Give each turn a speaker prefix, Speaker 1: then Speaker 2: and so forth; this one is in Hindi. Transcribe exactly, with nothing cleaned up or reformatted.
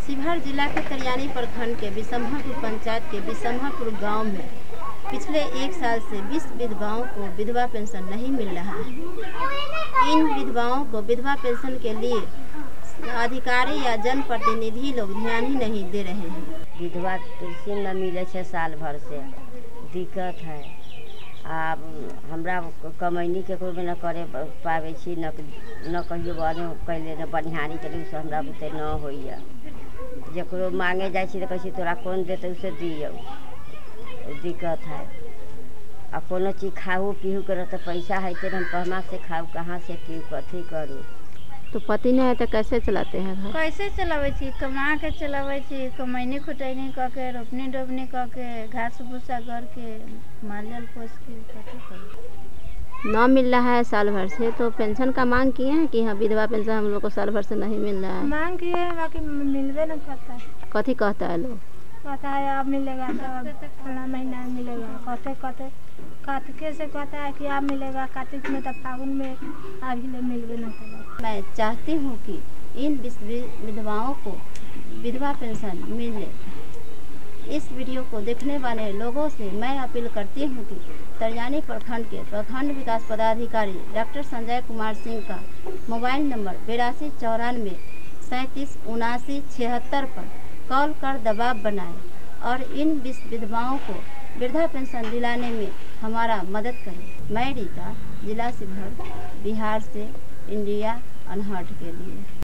Speaker 1: शिवहर जिला के तरियानी प्रखंड के बिसम्हापुर पंचायत के बिसम्हापुर गांव में पिछले एक साल से बीस विधवाओं को विधवा पेंशन नहीं मिल रहा है। इन विधवाओं को विधवा पेंशन के लिए अधिकारी या जनप्रतिनिधि लोग ध्यान ही नहीं दे रहे हैं।
Speaker 2: विधवा पेंशन न मिले छे साल भर से दिक्कत है। आ हमरा कमैनी के कोई न करे पावे छी न न कहियो बने कैले न बनिहारी के लिए हमरा बुते न होइया। जकरो मांगे जाय छी त कहै छी तोरा कौन देते उसे दियो, दिक्कत है। आ कोनो चीज खाऊ पीहू कर तो पैसा है तो हम कहमा से खाऊ कहाँ से पीऊ कथी करूँ।
Speaker 1: तो पति नहीं है तो कैसे चलाते हैं घर?
Speaker 3: कैसे चलावे छी? कमा के चलावे छी, कमैनी खुटैनी क के रोपनी डोबनी क के घास भूसा घर के माल जाल पोस के कथी करूँ।
Speaker 1: ना मिल रहा है साल भर से, तो पेंशन का मांग किए हैं कि हाँ विधवा पेंशन हम लोग को साल भर से नहीं मिल रहा है?
Speaker 3: मांग किए हैं बाकी मिलवे नहीं करता है।
Speaker 1: कथी कहता है लोग?
Speaker 3: कहता है अब मिलेगा तो फला महीना मिलेगा, कहते कहते कार्तिक से कहता है कि अब मिलेगा, कार्तिक में तो फागुन में अभी ले मिलवे नहीं करेगा।
Speaker 1: मैं चाहती हूँ कि इन विधवाओं को विधवा पेंशन मिले। इस वीडियो को देखने वाले लोगों से मैं अपील करती हूँ कि तरियानी प्रखंड के प्रखंड विकास पदाधिकारी डॉक्टर संजय कुमार सिंह का मोबाइल नंबर बेरासी चौरानवे सैंतीस उनासी छिहत्तर पर कॉल कर दबाव बनाएं और इन विधवाओं को वृद्धा पेंशन दिलाने में हमारा मदद करें। मैं रीता, जिला शिवहर, बिहार से इंडिया अनहर्ट के लिए।